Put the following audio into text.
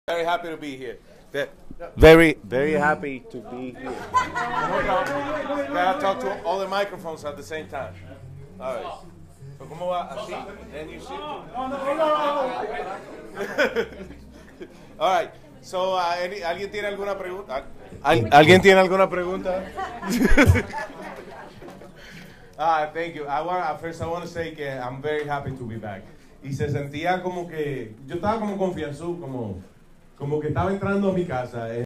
Very happy to be here. Very, very happy to be here. Gotta talk to all the microphones at the same time. All right. So, ¿cómo va? Así. Then you sit. All right. So, ¿alguien tiene alguna pregunta? ¿Alguien tiene alguna pregunta? Thank you. First, I want to say que I'm very happy to be back. Y se sentía como que yo estaba como confianzudo, como que estaba entrando a mi casa.